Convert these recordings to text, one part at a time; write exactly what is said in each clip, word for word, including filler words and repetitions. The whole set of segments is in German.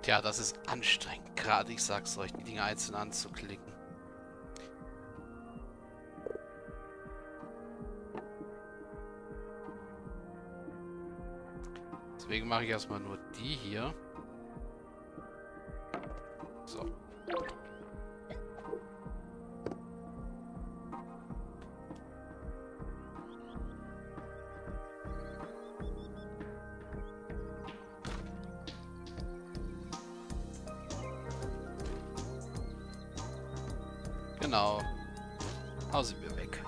Tja, das ist anstrengend. Gerade, ich sag's euch, die Dinge einzeln anzuklicken. Deswegen mache ich erstmal nur die hier. So. Genau. Hau sie mir weg.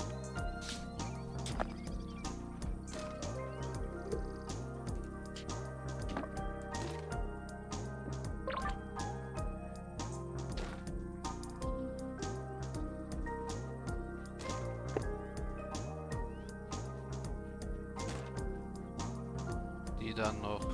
Die dann noch.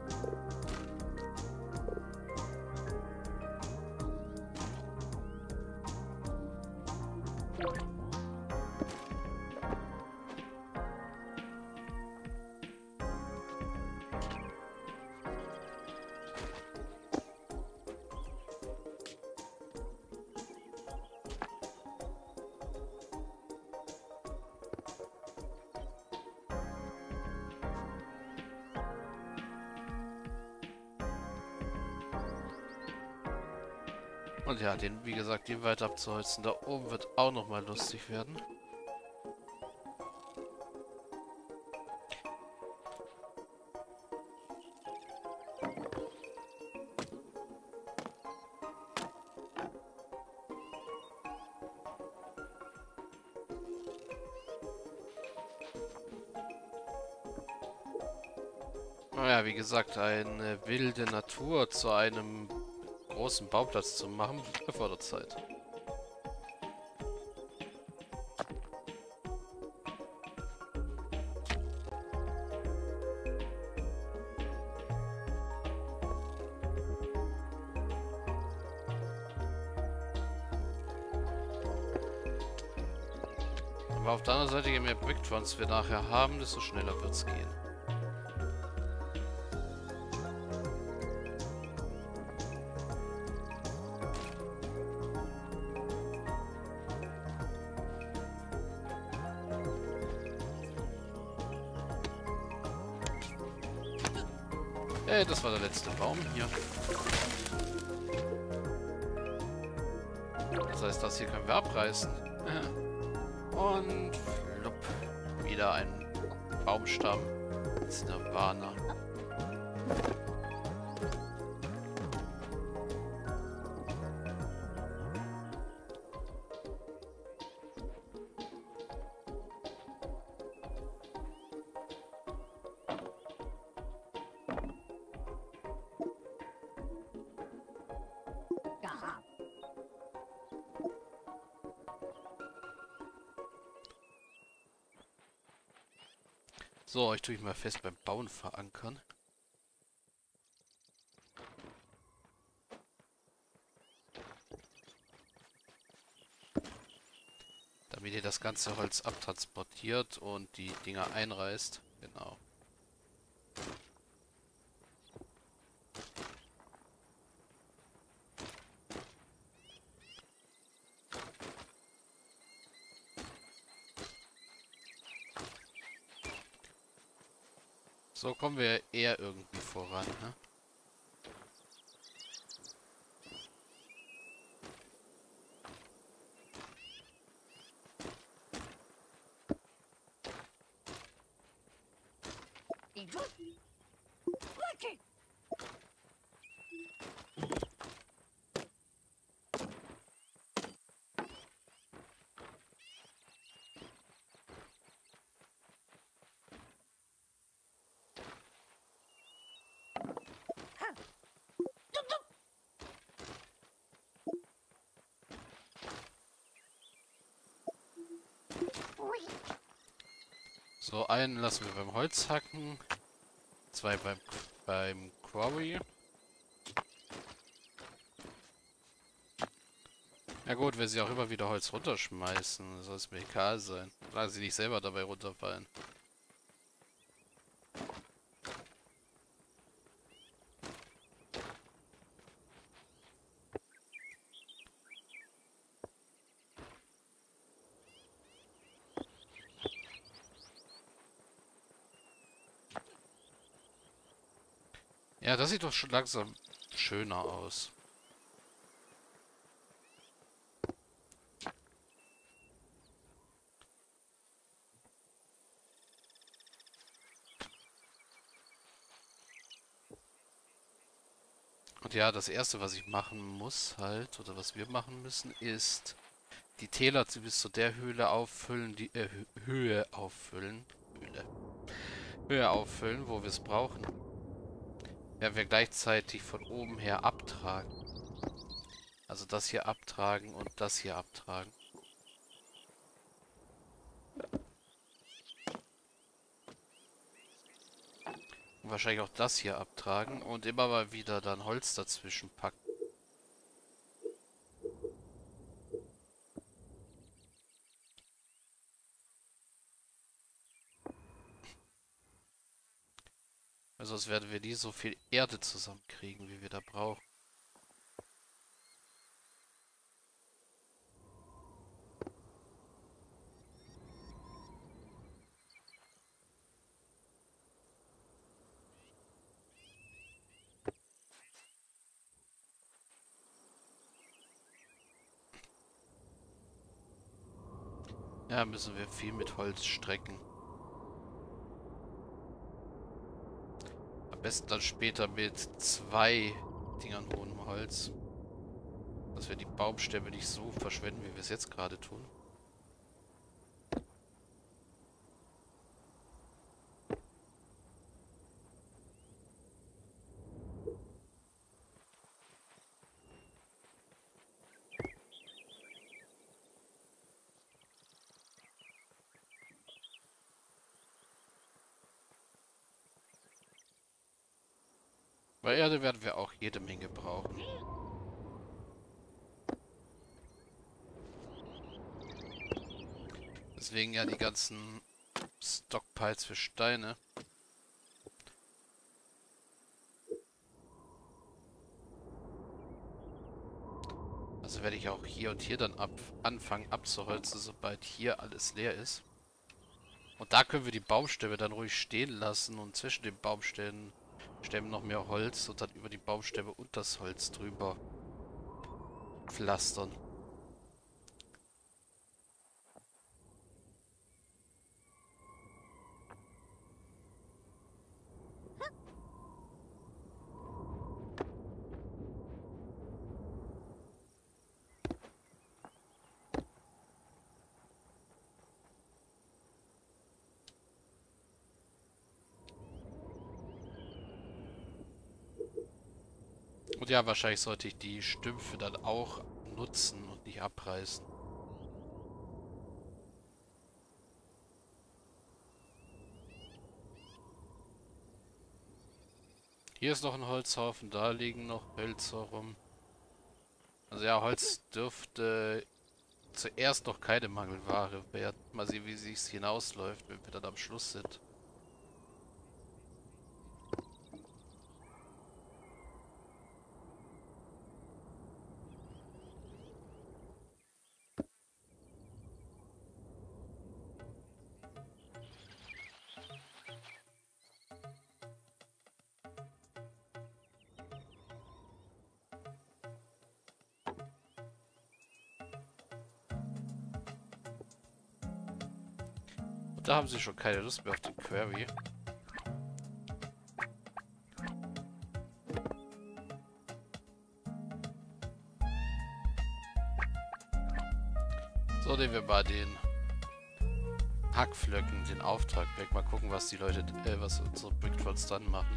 Und ja, den, wie gesagt, den weiter abzuholzen. Da oben wird auch nochmal lustig werden. Naja, wie gesagt, eine wilde Natur zu einem großen Bauplatz zu machen, erfordert Zeit. Aber auf der anderen Seite, je mehr Bricktrons wir nachher haben, desto schneller wird es gehen. Hey, das war der letzte Baum hier. Das heißt, das hier können wir abreißen. Und flupp, wieder ein Baumstamm. Das ist Nirvana. So, euch tue ich mal fest beim Bauen verankern. Damit ihr das ganze Holz abtransportiert und die Dinger einreißt. Genau. So kommen wir eher irgendwie voran, ne? So, einen lassen wir beim Holzhacken, zwei beim, beim Quarry. Ja gut, wenn sie auch immer wieder Holz runterschmeißen, soll es mir egal sein. Solange sie nicht selber dabei runterfallen. Ja, das sieht doch schon langsam schöner aus. Und ja, das erste, was ich machen muss halt, oder was wir machen müssen, ist die Täler zu- bis zu der Höhle auffüllen, die äh, Hö- Höhe auffüllen. Höhle. Höhe auffüllen, wo wir es brauchen. Werden wir gleichzeitig von oben her abtragen. Also das hier abtragen und das hier abtragen. Und wahrscheinlich auch das hier abtragen und immer mal wieder dann Holz dazwischen packen. Weil sonst werden wir nie so viel Erde zusammenkriegen, wie wir da brauchen. Ja, müssen wir viel mit Holz strecken. Am besten dann später mit zwei Dingern hohem Holz. Dass wir die Baumstämme nicht so verschwenden, wie wir es jetzt gerade tun. Weil Erde werden wir auch jede Menge brauchen. Deswegen ja die ganzen Stockpiles für Steine. Also werde ich auch hier und hier dann ab anfangen abzuholzen, sobald hier alles leer ist. Und da können wir die Baumstämme dann ruhig stehen lassen und zwischen den Baumstämmen Stämmen noch mehr Holz und dann über die Baumstämme und das Holz drüber pflastern. Und ja, wahrscheinlich sollte ich die Stümpfe dann auch nutzen und nicht abreißen. Hier ist noch ein Holzhaufen, da liegen noch Hölzer rum. Also ja, Holz dürfte zuerst noch keine Mangelware werden. Mal sehen, wie sich's hinausläuft, wenn wir dann am Schluss sind. Und da haben sie schon keine Lust mehr auf den Quarry. So, nehmen wir mal den Hackflöcken, den Auftrag weg. Mal gucken, was die Leute, äh, was unsere Bricktrolls dann machen.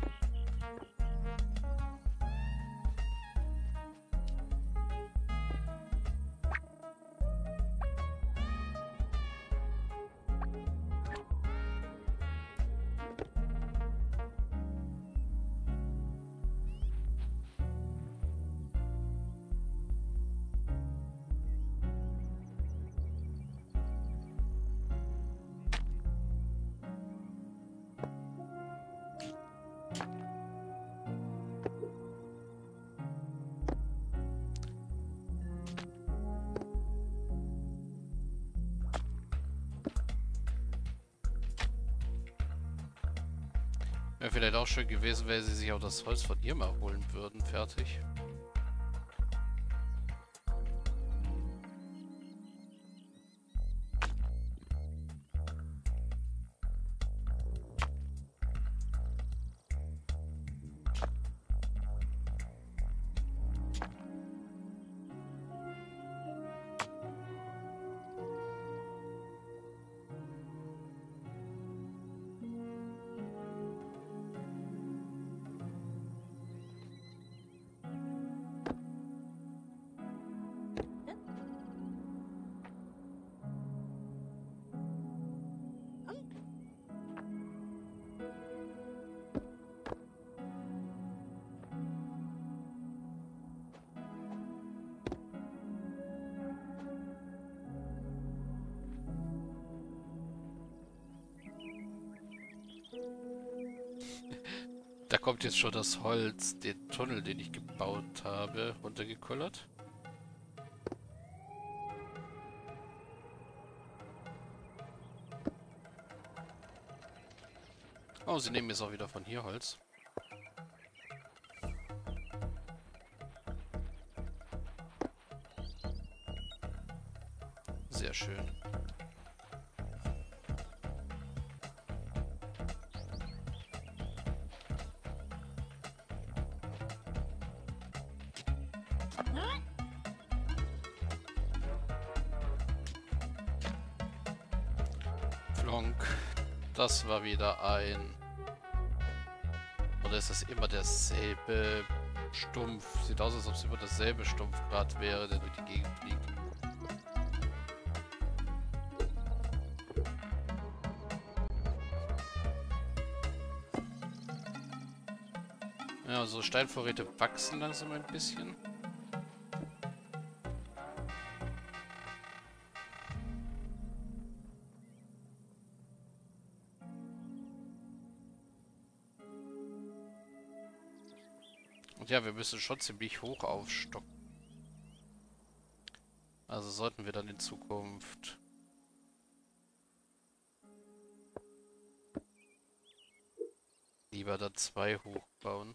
vielleicht auch schön gewesen, wenn sie sich auch das Holz von ihr mal holen würden. Fertig. Da kommt jetzt schon das Holz, den Tunnel, den ich gebaut habe, runtergekullert. Oh, sie nehmen jetzt auch wieder von hier Holz. Sehr schön. Flonk. Das war wieder ein... Oder ist das immer derselbe Stumpf? Sieht aus, als ob es immer dasselbe Stumpfgrad wäre, der durch die Gegend fliegt. Ja, so Steinvorräte wachsen langsam ein bisschen. Und ja, wir müssen schon ziemlich hoch aufstocken. Also sollten wir dann in Zukunft lieber da zwei hochbauen.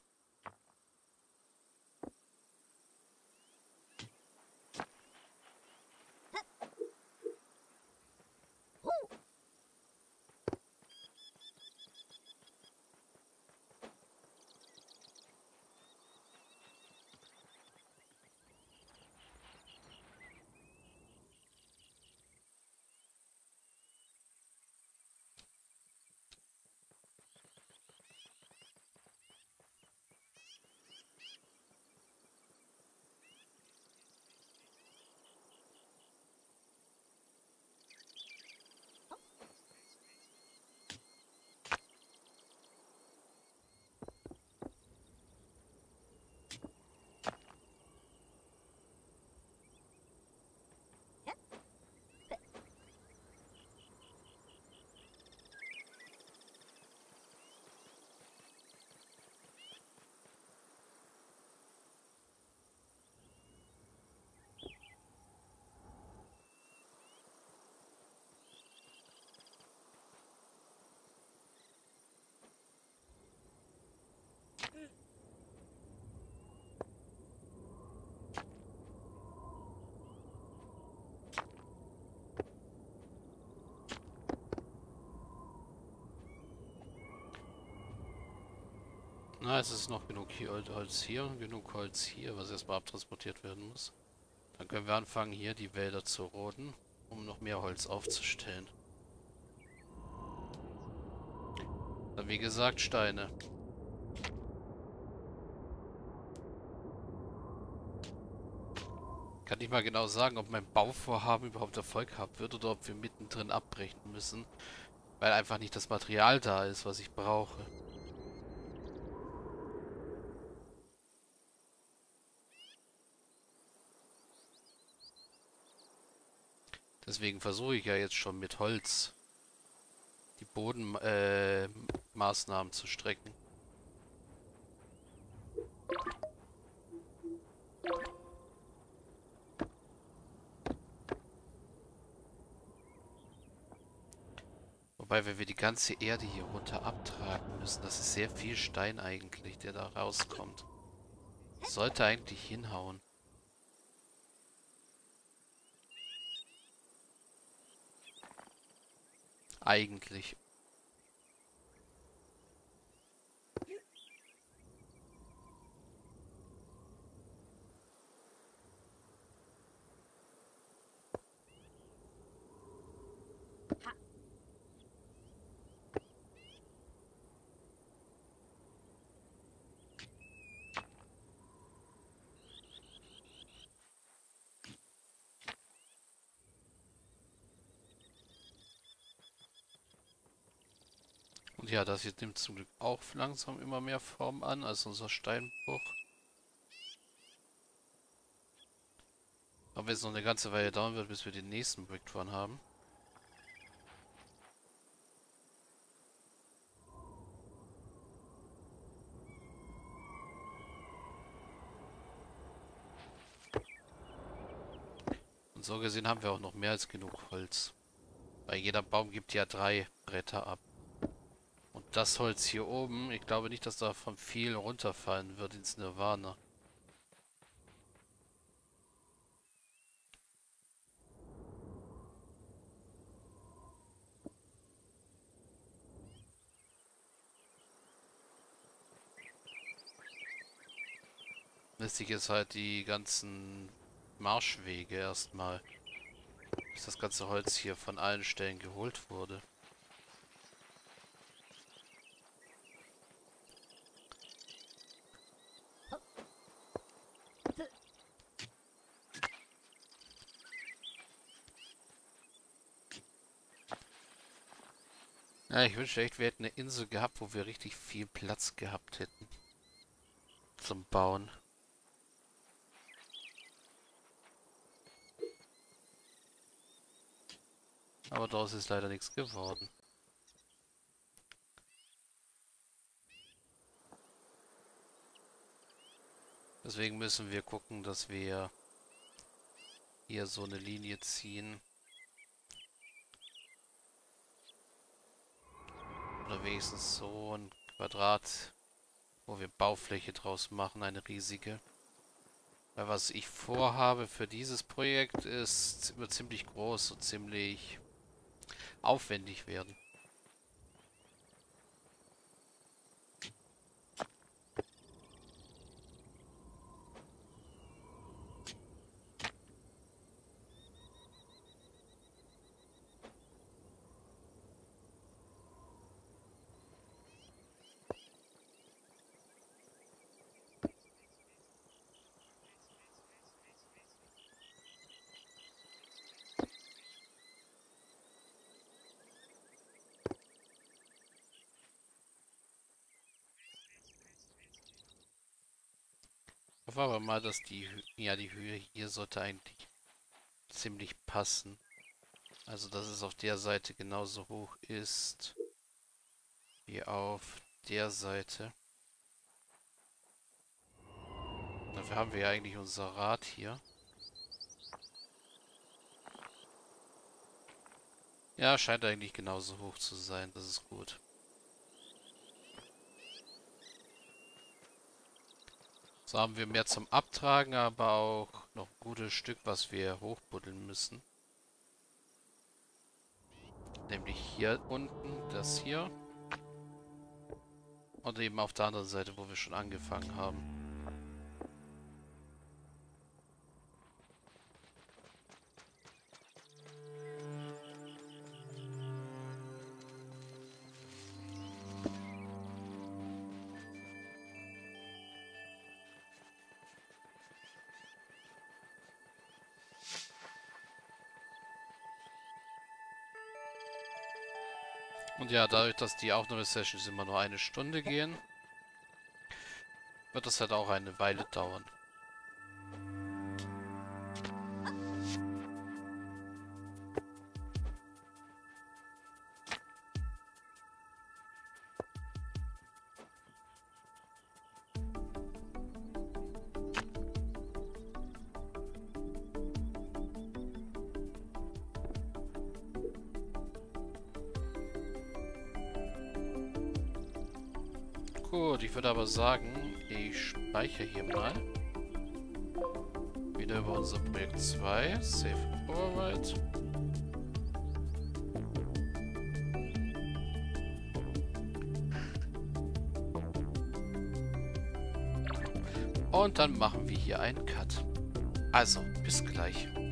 Na, es ist noch genug hier, Holz hier und genug Holz hier, was erstmal abtransportiert werden muss. Dann können wir anfangen, hier die Wälder zu roden, um noch mehr Holz aufzustellen. Dann wie gesagt Steine. Kann nicht mal genau sagen, ob mein Bauvorhaben überhaupt Erfolg haben wird oder ob wir mittendrin abbrechen müssen, weil einfach nicht das Material da ist, was ich brauche. Deswegen versuche ich ja jetzt schon mit Holz die Bodenmaßnahmen äh, zu strecken. Wobei, wenn wir die ganze Erde hier runter abtragen müssen, das ist sehr viel Stein eigentlich, der da rauskommt. Sollte eigentlich hinhauen. Eigentlich. Und ja, das hier nimmt zum Glück auch langsam immer mehr Form an, als unser Steinbruch. Aber wenn es noch eine ganze Weile dauern wird, bis wir den nächsten Bricktron haben. Und so gesehen haben wir auch noch mehr als genug Holz. Weil jeder Baum gibt ja drei Bretter ab. Und das Holz hier oben, ich glaube nicht, dass davon viel runterfallen wird ins Nirvana. Lässt sich jetzt halt die ganzen Marschwege erstmal, bis das ganze Holz hier von allen Stellen geholt wurde. Ja, ich wünschte echt, wir hätten eine Insel gehabt, wo wir richtig viel Platz gehabt hätten. Zum Bauen. Aber daraus ist leider nichts geworden. Deswegen müssen wir gucken, dass wir hier so eine Linie ziehen. Oder wenigstens so ein Quadrat, wo wir Baufläche draus machen, eine riesige. Weil was ich vorhabe für dieses Projekt ist, wird ziemlich groß und ziemlich aufwendig werden. Ich hoffe aber mal, dass die, Hö ja, die Höhe hier sollte eigentlich ziemlich passen. Also, dass es auf der Seite genauso hoch ist wie auf der Seite. Dafür haben wir ja eigentlich unser Rad hier. Ja, scheint eigentlich genauso hoch zu sein. Das ist gut. So haben wir mehr zum Abtragen, aber auch noch ein gutes Stück, was wir hochbuddeln müssen. Nämlich hier unten, das hier. Und eben auf der anderen Seite, wo wir schon angefangen haben. Und ja, dadurch, dass die Aufnahmesessions immer nur eine Stunde gehen, wird das halt auch eine Weile dauern. Gut, ich würde aber sagen, ich speichere hier mal. Wieder über unser Projekt zwei. Save Override. Und dann machen wir hier einen Cut. Also, bis gleich.